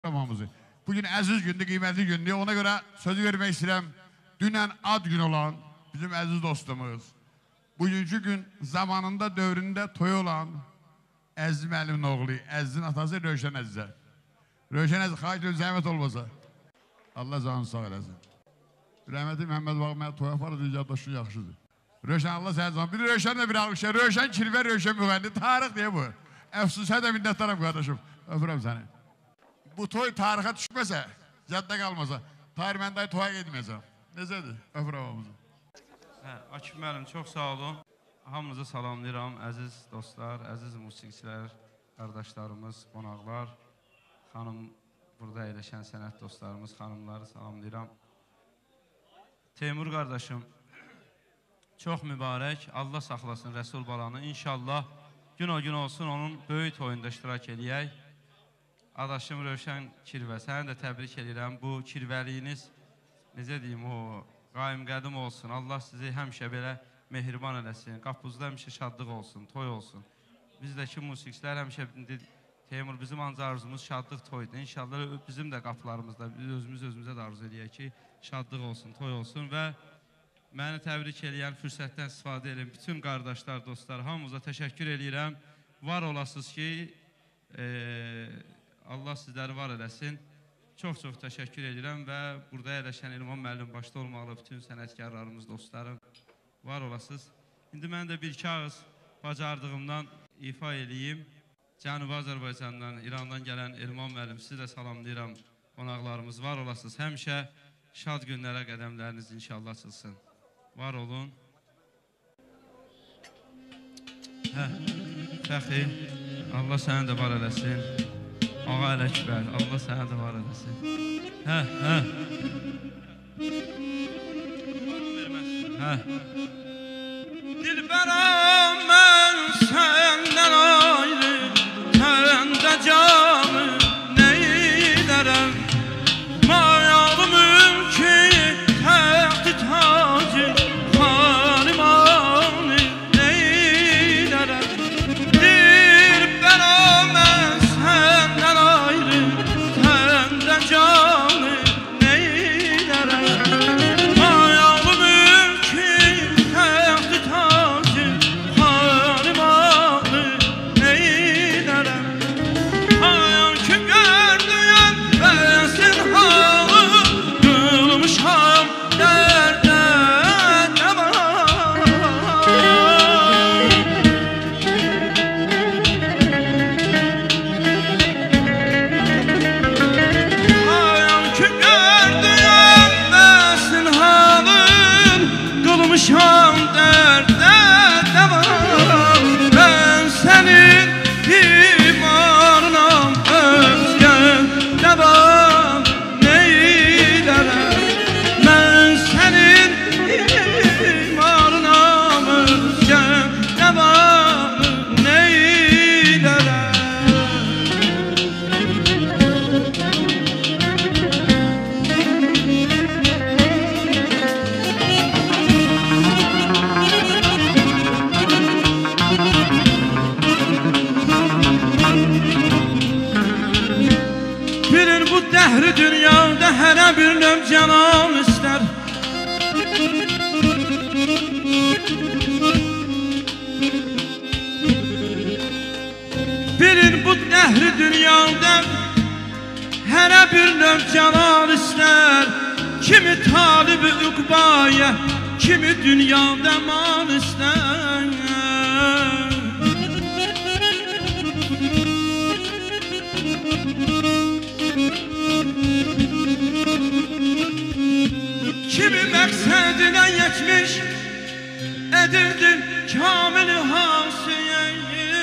programımızı. Bugün əziz gündür, qiymətli gündür. Ona görə sözü vermək istəyirəm. Dünən ad gün olan bizim əziz dostumuz, bugünkü gün zamanında, dövründə toy olan Əziz müəllimin oğlu, Əzizin atası Rövşən Əzizə. Rövşən Əziz, xahiş edir, zəhmət olmasa. Allah canını sağ eləsin. Rəhmətli Məhəmməd Bağ mənə toy aparır, yaddaşın yaxşıdır. Rövşən, Allah sənə canı. Bir Rövşən də bir almışlar. Rövşən Kirvə, Rövşən müğənni. Tarix deyə bu. Əfsus, hədə minnətdaram qardaşım. Öpürəm səni. Bu toy tarixə düşməsə, yadda qalmasa, Tahir mən dayı toya getməyəcəm. Necədir? Öpürəm hamımızı. Akif müəllim, çox sağ olun. Hamınızı salamlayıram, əziz dostlar, əziz musiqiçilər, qardaşlarımız, qonaqlar, xanım, burada əyləşən sənət dostlarımız, xanımları salamlayıram. Teymur qardaşım, çox mübarək, Allah saxlasın Rəsul balanı. İnşallah gün o gün olsun, onun böyük toyunda iştirak eləyək. Adaşım Rövşən Kirvə, səni də təbrik edirəm. Bu kirvəliyiniz, necə deyim, o qaim qədim olsun. Allah sizi həmişə belə mehriban eləsin. Qapınızda həmişə şadlıq olsun, toy olsun. Bizdəki musiqiçilər həmişə Teymur, bizim ancaq arzumuz şadlıq toydur. İnşallah bizim də qapılarımızda, biz özümüzə də arzu eləyək ki, şadlıq olsun, toy olsun və məni təbrik eləyən, fürsətdən istifadə edin. Bütün qardaşlar, dostlar, hamımıza təşəkkür eləyirəm. Var olasınız ki, Allah sizləri var eləsin. Çox-çox təşəkkür edirəm və burada əyləşən İlman müəllim başda olmalı, bütün sənətkarlarımız, dostlarım, var olasınız. İndi mən də bir kağız bacardığımdan ifa eləyim. Cənubi Azərbaycandan, İrandan gələn İlman müəllim, sizi də salamlayıram, qonaqlarımız, var olasınız. Həmişə şad günlərə qədəmləriniz inşallah açılsın. Var olun. Fəxri, Allah səni də var eləsin. Ağa Ələkbər, Allah sənə də var eləsin. Dilbəram, mən səndən ayrı, səndə canı neylərəm? Mayalımın ki, təxti tacı, xanimanı neylərəm? Dilbəram, mən səndən ayrı, səndə canı neylərəm? Mayalımın ki, təxti tacı, xanimanı neylərəm? Ayan ki, gördüyəm, bəsin halı, qılmışam dərdən nə var? Ayan ki, gördüyəm, bəsin halın, qılmışam dərdən nə var? Mən sənin imanınam, özgən nə var, neylərəm? Mən sənin imanınam, özgən nə var, neylərəm? Bilin bu dəhri dünyada hərə bir növ canan istər. Bilin bu dəhri dünyada hərə bir növ canan istər. Kimi talib-i uqbaya, kimi dünyada mal istər. Kimi məqsədinə yetmiş, edildi kamil hasiyen.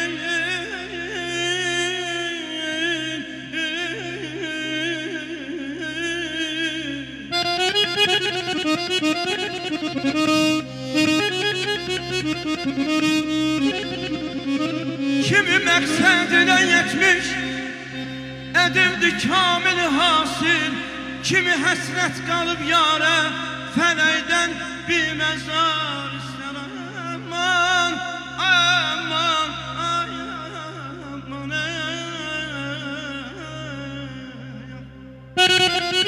Kimi məqsədinə yetmiş, edildi kamil hasil. Kimi həsrət qalıb yarə, fələkdən bir məzar istər. Aman, aman, aman,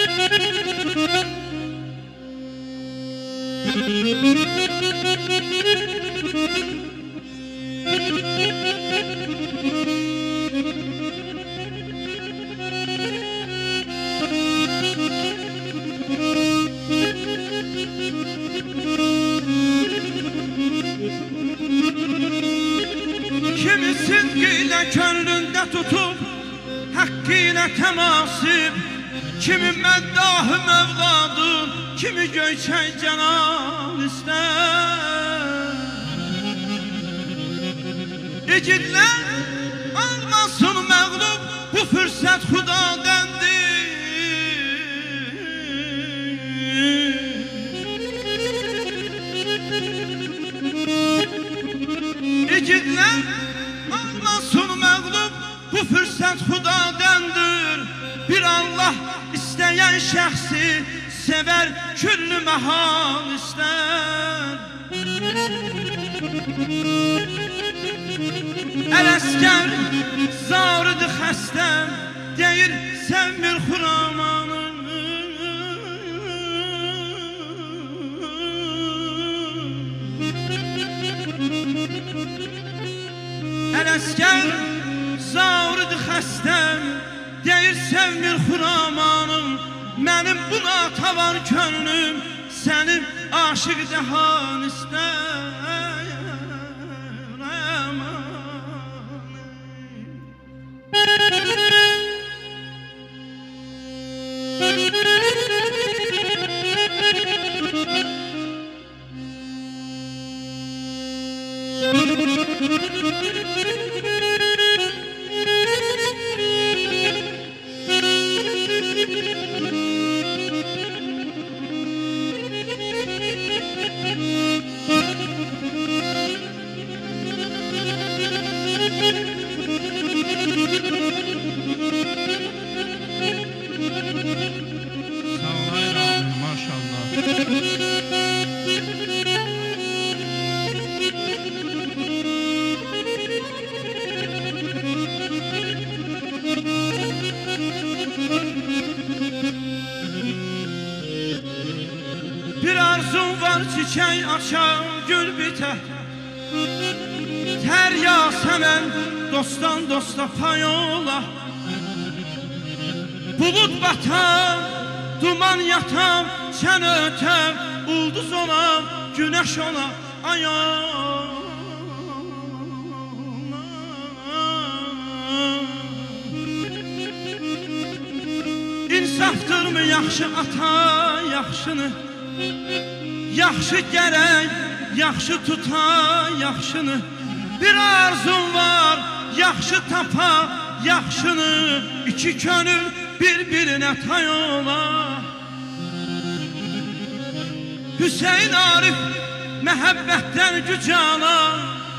Kimi sidqiyle könlündə tutub haqqı ilə təmasib, kimi məddahı mövladın, kimi göyçək cənab istər. İgidlər almasın məğlub, bu fürsət xudadəndir. İgidlər almasın məğlub, bu fürsət xudadəndir. Bir Allah istəyən şəxsi sevər, küllü məhal istər. Ələskər zarıdır xəstəm, deyir sevmir xuramanı. Ələskər zarıdır xəstəm, deyir sevmir xuramanım. Mənim buna tavan könlüm, sənin aşıq dəhan istər. Bir arzum var, çiçək açar, gül bitər. Tər yasəmən, dostdan dosta pay ola. Bulud batar, duman yatar, çən ötər, ulduz ola, günəş ola, ay ola. İnsafdırmı yaxşı ata yaxşını, yaxşı gərək, yaxşı tuta yaxşını. Bir arzum var, yaxşı tapa yaxşını. İki könül bir-birinə tay ola. Hüseyin Arif məhəbbətdən güc alar.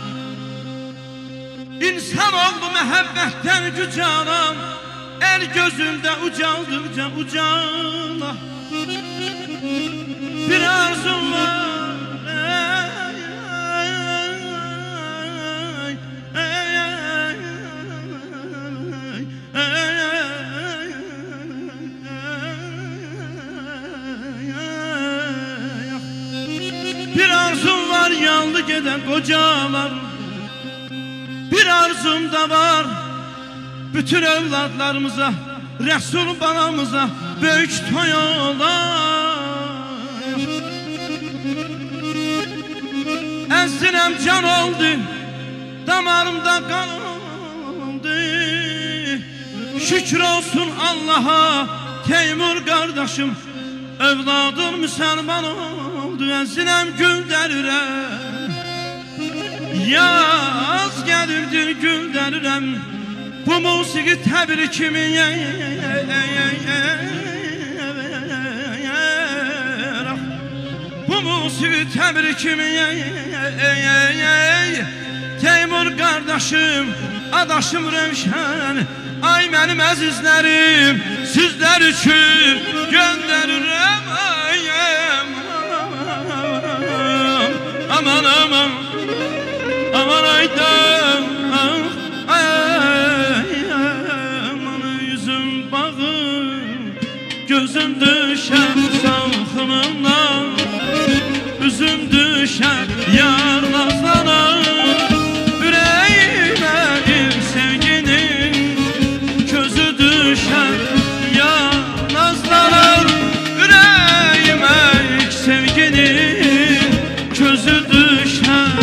İnsan oldu məhəbbətdən güc alar. El gözündə ucaldıqca ucala. Bir arzum var, bir arzum var, yandı geden kocalar. Bir arzum da var, bütün evladlarımıza, Resul balamıza büyük toy olar. Əzzinəm can oldu, damarımda qan oldu. Şükür olsun Allah'a, Teymur kardeşim, evladın müselman oldu. Əzzinəm gül dərirəm, yaz gəlirdir gül dərirəm. Bu musiqi təbrikimi bu musiqi təbrikimi Teymur qardaşım, adaşım Rövşən. Ay mənim əzizlərim, sizlər üçün göndərirəm. Aman aman, aman aydan, gözüm düşer salxımından, üzüm düşer yar nazlanan, ürəyimə il sevginin közü düşer yar nazlanan, ürəyimə ilk sevginin közü düşer.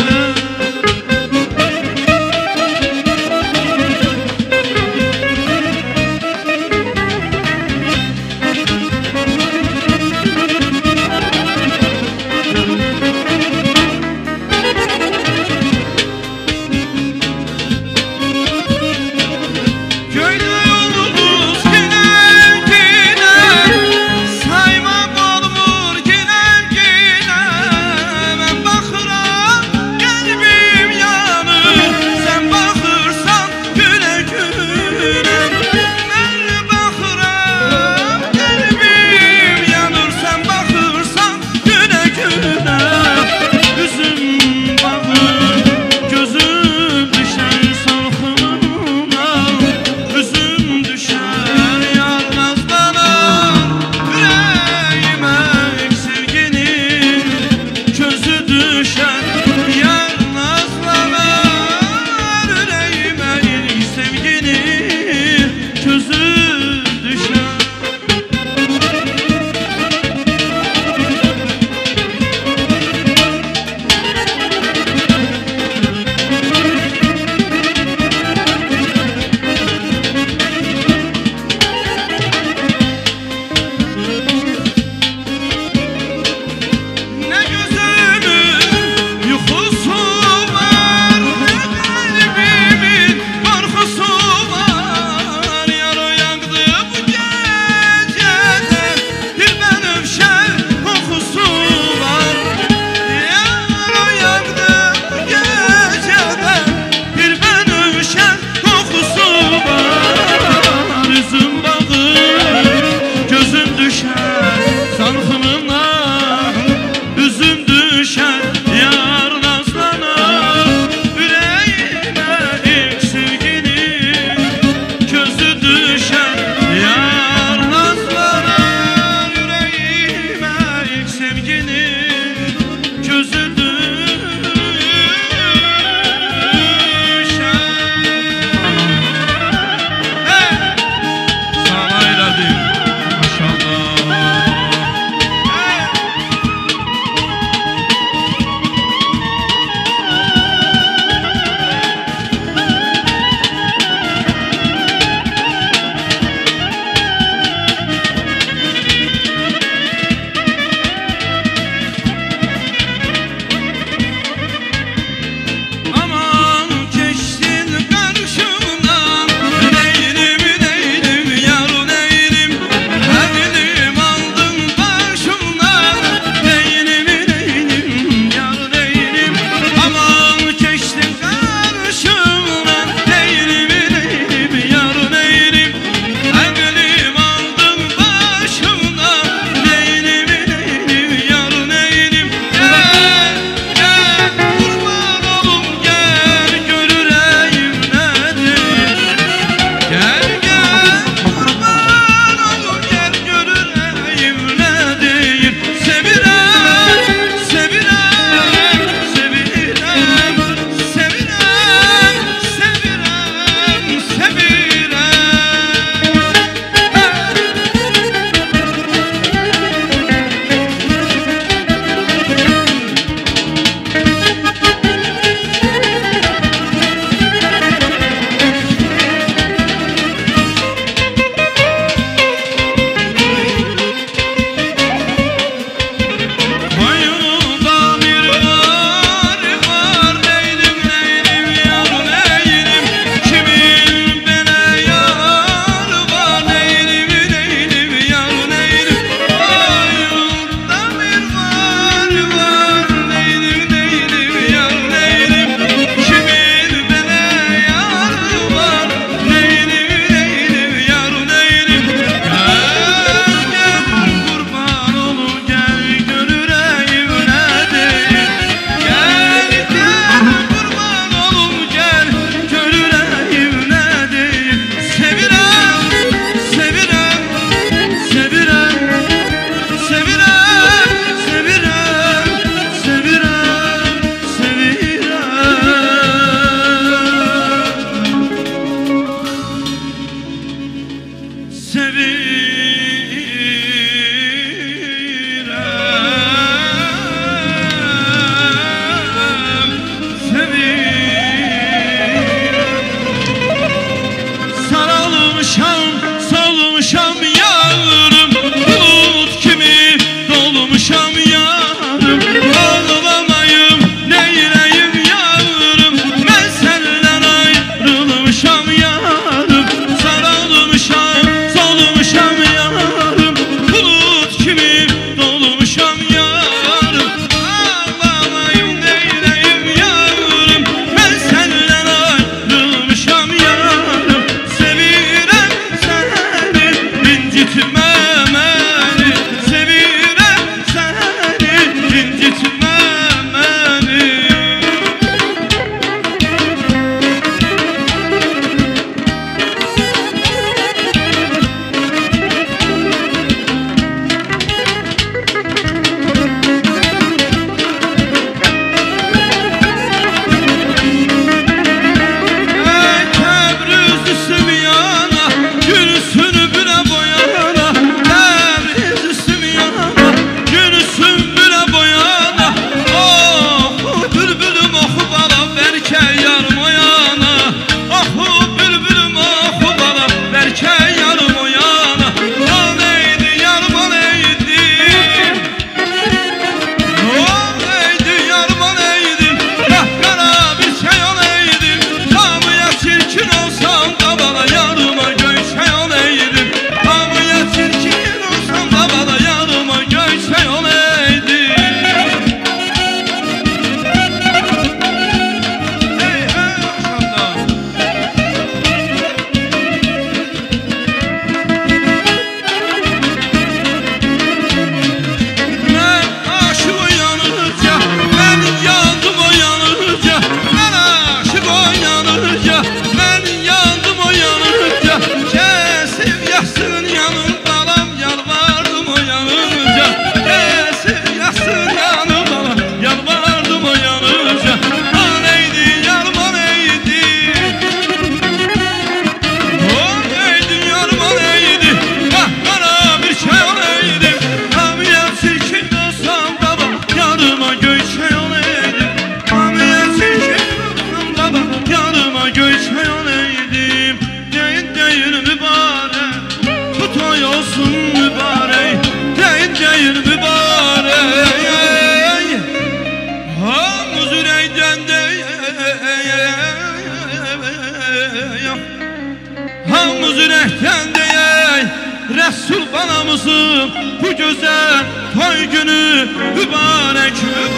Rəsul balamızın bu gözəl toy günü mübarək,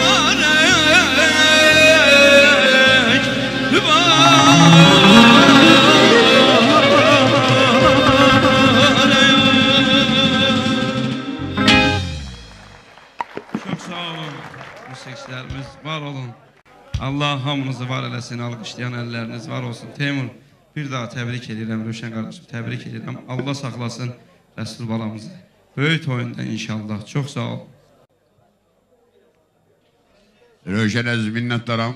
mübarək, mübarək. Çox sağ olun musiqiçilərimiz, var olun. Allah hamınızı var eləsin, alqışlayan əlləriniz var olsun. Teymur, bir daha təbrik edirəm, Rövşən qardaşım, təbrik edirəm. Allah saxlasın Rəsul balamızı. Böyük oyunda inşallah. Çox sağ ol. Rövşən əziz minnətdaram.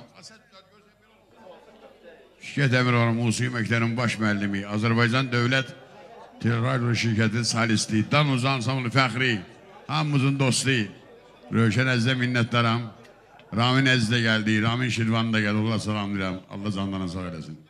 Şirkət Əmiroğlu Musiqi Məktəbinin baş müəllimi, Azərbaycan Dövlət Teleradio Şirkəti solisti, Dan Uzan Samlı Fəxri, hamımızın dostu. Rövşən əzizə minnətdaram. Ramin əziz də gəldi, Ramin Şirvan da gəldi. Allah salamlayıram. Allah canlarına sağ eləsin.